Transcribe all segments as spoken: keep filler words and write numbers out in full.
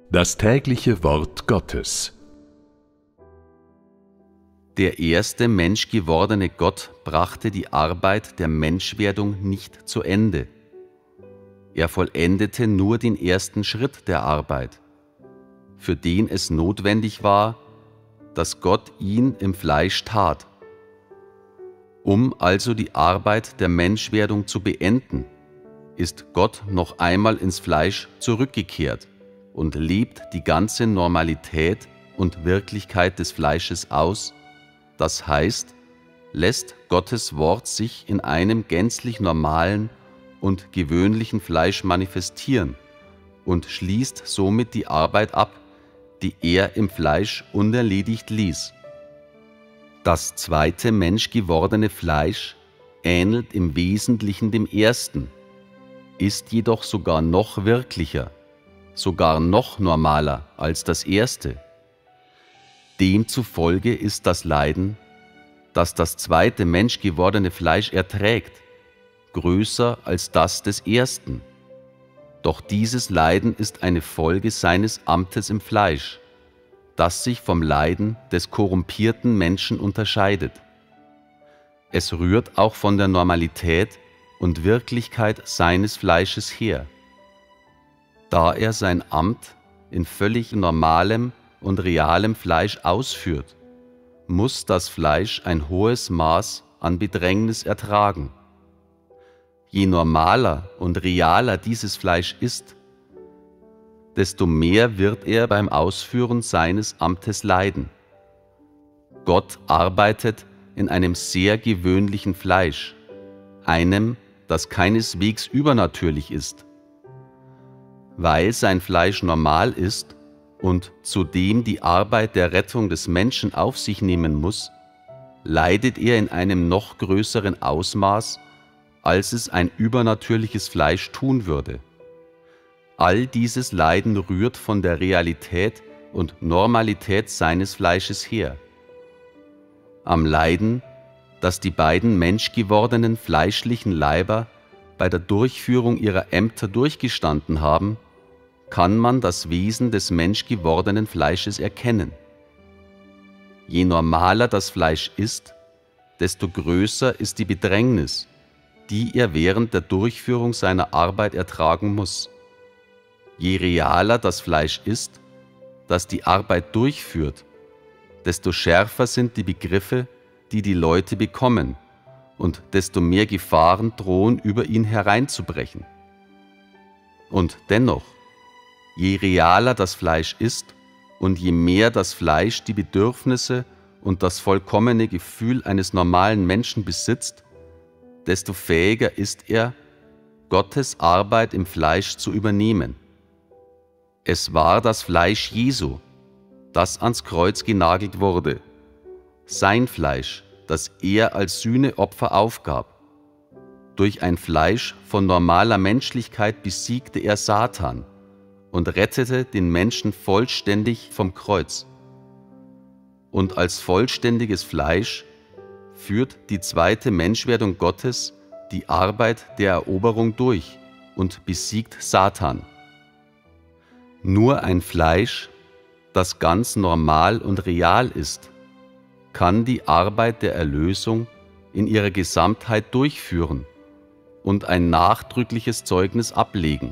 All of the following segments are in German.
Das tägliche Wort Gottes. Der erste menschgewordene Gott brachte die Arbeit der Menschwerdung nicht zu Ende. Er vollendete nur den ersten Schritt der Arbeit, für den es notwendig war, dass Gott ihn im Fleisch tat. Um also die Arbeit der Menschwerdung zu beenden, ist Gott noch einmal ins Fleisch zurückgekehrt und lebt die ganze Normalität und Wirklichkeit des Fleisches aus, das heißt, lässt Gottes Wort sich in einem gänzlich normalen und gewöhnlichen Fleisch manifestieren und schließt somit die Arbeit ab, die er im Fleisch unerledigt ließ. Das zweite menschgewordene Fleisch ähnelt im Wesentlichen dem ersten, ist jedoch sogar noch wirklicher, sogar noch normaler als das erste. Demzufolge ist das Leiden, das das zweite menschgewordene Fleisch erträgt, größer als das des ersten. Doch dieses Leiden ist eine Folge seines Amtes im Fleisch, das sich vom Leiden des korrumpierten Menschen unterscheidet. Es rührt auch von der Normalität und Wirklichkeit seines Fleisches her. Da er sein Amt in völlig normalem und realem Fleisch ausführt, muss das Fleisch ein hohes Maß an Bedrängnis ertragen. Je normaler und realer dieses Fleisch ist, desto mehr wird er beim Ausführen seines Amtes leiden. Gott arbeitet in einem sehr gewöhnlichen Fleisch, einem, das keineswegs übernatürlich ist. Weil sein Fleisch normal ist und zudem die Arbeit der Rettung des Menschen auf sich nehmen muss, leidet er in einem noch größeren Ausmaß, als es ein übernatürliches Fleisch tun würde. All dieses Leiden rührt von der Realität und Normalität seines Fleisches her. Am Leiden, das die beiden menschgewordenen fleischlichen Leiber bei der Durchführung ihrer Ämter durchgestanden haben, kann man das Wesen des menschgewordenen Fleisches erkennen. Je normaler das Fleisch ist, desto größer ist die Bedrängnis, die er während der Durchführung seiner Arbeit ertragen muss. Je realer das Fleisch ist, das die Arbeit durchführt, desto schärfer sind die Begriffe, die die Leute bekommen, und desto mehr Gefahren drohen über ihn hereinzubrechen. Und dennoch, je realer das Fleisch ist und je mehr das Fleisch die Bedürfnisse und das vollkommene Gefühl eines normalen Menschen besitzt, desto fähiger ist er, Gottes Arbeit im Fleisch zu übernehmen. Es war das Fleisch Jesu, das ans Kreuz genagelt wurde, sein Fleisch, das er als Sühneopfer aufgab. Durch ein Fleisch von normaler Menschlichkeit besiegte er Satan und rettete den Menschen vollständig vom Kreuz. Und als vollständiges Fleisch führt die zweite Menschwerdung Gottes die Arbeit der Eroberung durch und besiegt Satan. Nur ein Fleisch, das ganz normal und real ist, kann die Arbeit der Erlösung in ihrer Gesamtheit durchführen und ein nachdrückliches Zeugnis ablegen.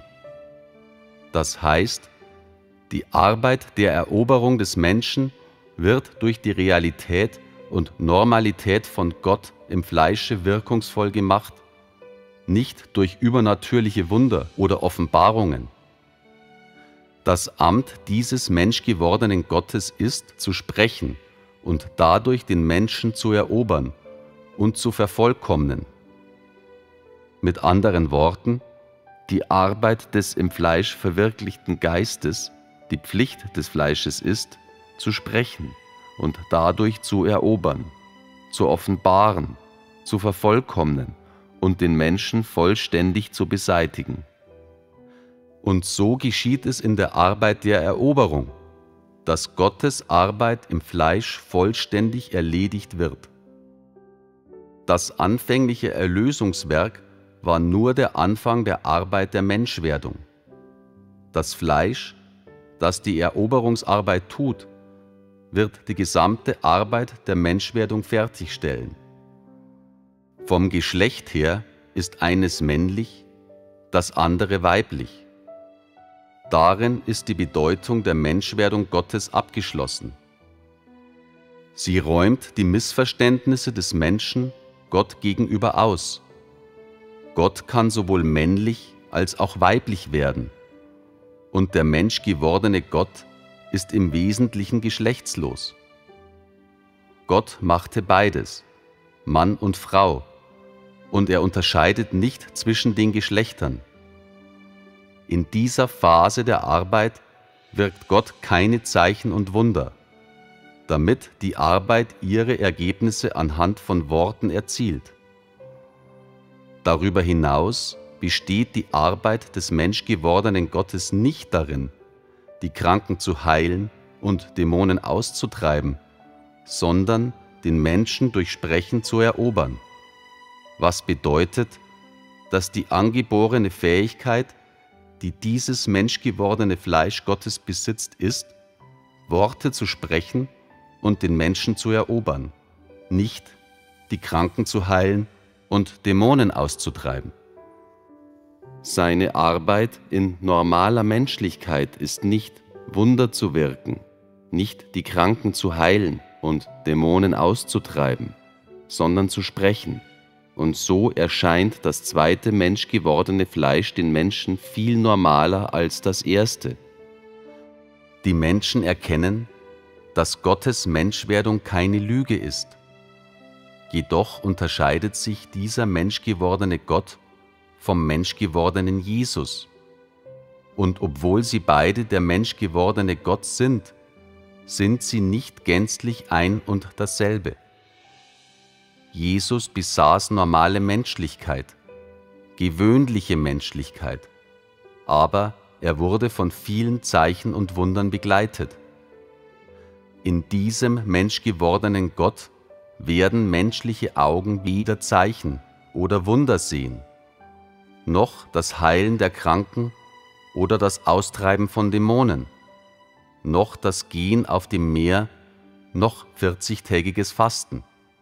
Das heißt, die Arbeit der Eroberung des Menschen wird durch die Realität und Normalität von Gott im Fleische wirkungsvoll gemacht, nicht durch übernatürliche Wunder oder Offenbarungen. Das Amt dieses menschgewordenen Gottes ist, zu sprechen und dadurch den Menschen zu erobern und zu vervollkommnen. Mit anderen Worten, die Arbeit des im Fleisch verwirklichten Geistes, die Pflicht des Fleisches ist, zu sprechen und dadurch zu erobern, zu offenbaren, zu vervollkommnen und den Menschen vollständig zu beseitigen. Und so geschieht es in der Arbeit der Eroberung, dass Gottes Arbeit im Fleisch vollständig erledigt wird. Das anfängliche Erlösungswerk war nur der Anfang der Arbeit der Menschwerdung. Das Fleisch, das die Eroberungsarbeit tut, wird die gesamte Arbeit der Menschwerdung fertigstellen. Vom Geschlecht her ist eines männlich, das andere weiblich. Darin ist die Bedeutung der Menschwerdung Gottes abgeschlossen. Sie räumt die Missverständnisse des Menschen Gott gegenüber aus. Gott kann sowohl männlich als auch weiblich werden, und der menschgewordene Gott ist im Wesentlichen geschlechtslos. Gott machte beides, Mann und Frau, und er unterscheidet nicht zwischen den Geschlechtern. In dieser Phase der Arbeit wirkt Gott keine Zeichen und Wunder, damit die Arbeit ihre Ergebnisse anhand von Worten erzielt. Darüber hinaus besteht die Arbeit des menschgewordenen Gottes nicht darin, die Kranken zu heilen und Dämonen auszutreiben, sondern den Menschen durch Sprechen zu erobern, was bedeutet, dass die angeborene Fähigkeit, die dieses menschgewordene Fleisch Gottes besitzt, ist, Worte zu sprechen und den Menschen zu erobern, nicht die Kranken zu heilen und Dämonen auszutreiben. Seine Arbeit in normaler Menschlichkeit ist nicht, Wunder zu wirken, nicht die Kranken zu heilen und Dämonen auszutreiben, sondern zu sprechen. Und so erscheint das zweite menschgewordene Fleisch den Menschen viel normaler als das erste. Die Menschen erkennen, dass Gottes Menschwerdung keine Lüge ist. Jedoch unterscheidet sich dieser menschgewordene Gott vom menschgewordenen Jesus. Und obwohl sie beide der menschgewordene Gott sind, sind sie nicht gänzlich ein und dasselbe. Jesus besaß normale Menschlichkeit, gewöhnliche Menschlichkeit, aber er wurde von vielen Zeichen und Wundern begleitet. In diesem menschgewordenen Gott werden menschliche Augen weder Zeichen oder Wunder sehen, noch das Heilen der Kranken oder das Austreiben von Dämonen, noch das Gehen auf dem Meer, noch vierzigtägiges Fasten.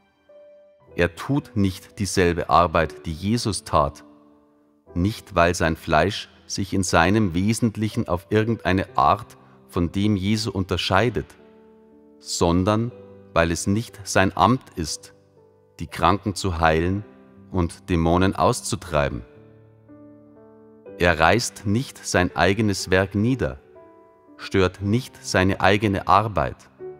Er tut nicht dieselbe Arbeit, die Jesus tat, nicht weil sein Fleisch sich in seinem Wesentlichen auf irgendeine Art von dem Jesu unterscheidet, sondern weil es nicht sein Amt ist, die Kranken zu heilen und Dämonen auszutreiben. Er reißt nicht sein eigenes Werk nieder, stört nicht seine eigene Arbeit.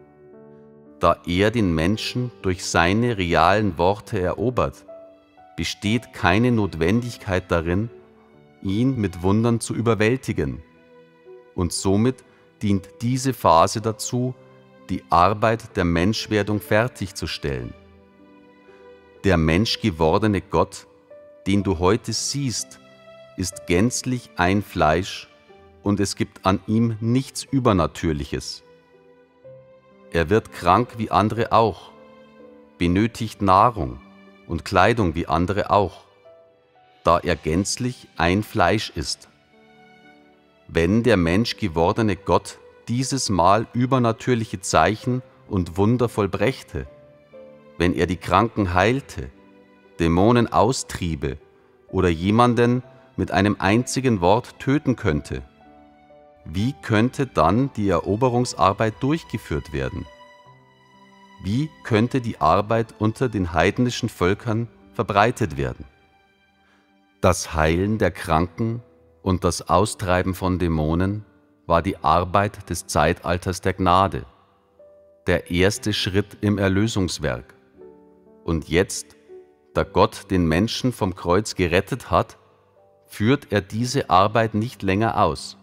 Da er den Menschen durch seine realen Worte erobert, besteht keine Notwendigkeit darin, ihn mit Wundern zu überwältigen. Und somit dient diese Phase dazu, die Arbeit der Menschwerdung fertigzustellen. Der menschgewordene Gott, den du heute siehst, ist gänzlich ein Fleisch und es gibt an ihm nichts Übernatürliches. Er wird krank wie andere auch, benötigt Nahrung und Kleidung wie andere auch, da er gänzlich ein Fleisch ist. Wenn der menschgewordene Gott dieses Mal übernatürliche Zeichen und Wunder vollbrächte, wenn er die Kranken heilte, Dämonen austriebe oder jemanden mit einem einzigen Wort töten könnte, wie könnte dann die Eroberungsarbeit durchgeführt werden? Wie könnte die Arbeit unter den heidnischen Völkern verbreitet werden? Das Heilen der Kranken und das Austreiben von Dämonen war die Arbeit des Zeitalters der Gnade, der erste Schritt im Erlösungswerk. Und jetzt, da Gott den Menschen vom Kreuz gerettet hat, führt er diese Arbeit nicht länger aus.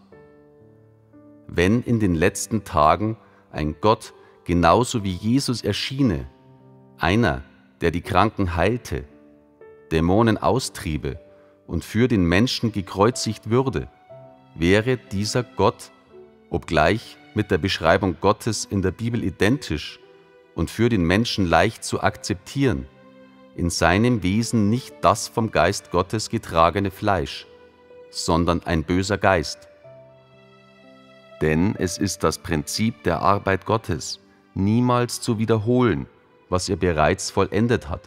Wenn in den letzten Tagen ein Gott genauso wie Jesus erschiene, einer, der die Kranken heilte, Dämonen austriebe und für den Menschen gekreuzigt würde, wäre dieser Gott, obgleich mit der Beschreibung Gottes in der Bibel identisch und für den Menschen leicht zu akzeptieren, in seinem Wesen nicht das vom Geist Gottes getragene Fleisch, sondern ein böser Geist. Denn es ist das Prinzip der Arbeit Gottes, niemals zu wiederholen, was er bereits vollendet hat.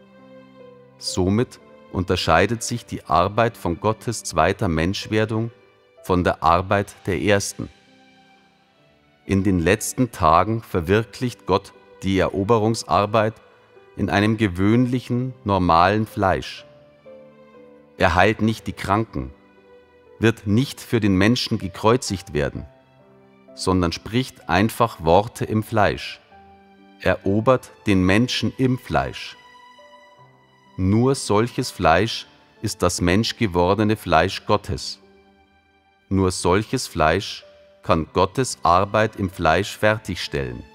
Somit unterscheidet sich die Arbeit von Gottes zweiter Menschwerdung von der Arbeit der ersten. In den letzten Tagen verwirklicht Gott die Eroberungsarbeit in einem gewöhnlichen, normalen Fleisch. Er heilt nicht die Kranken, wird nicht für den Menschen gekreuzigt werden, sondern spricht einfach Worte im Fleisch, erobert den Menschen im Fleisch. Nur solches Fleisch ist das menschgewordene Fleisch Gottes. Nur solches Fleisch kann Gottes Arbeit im Fleisch fertigstellen.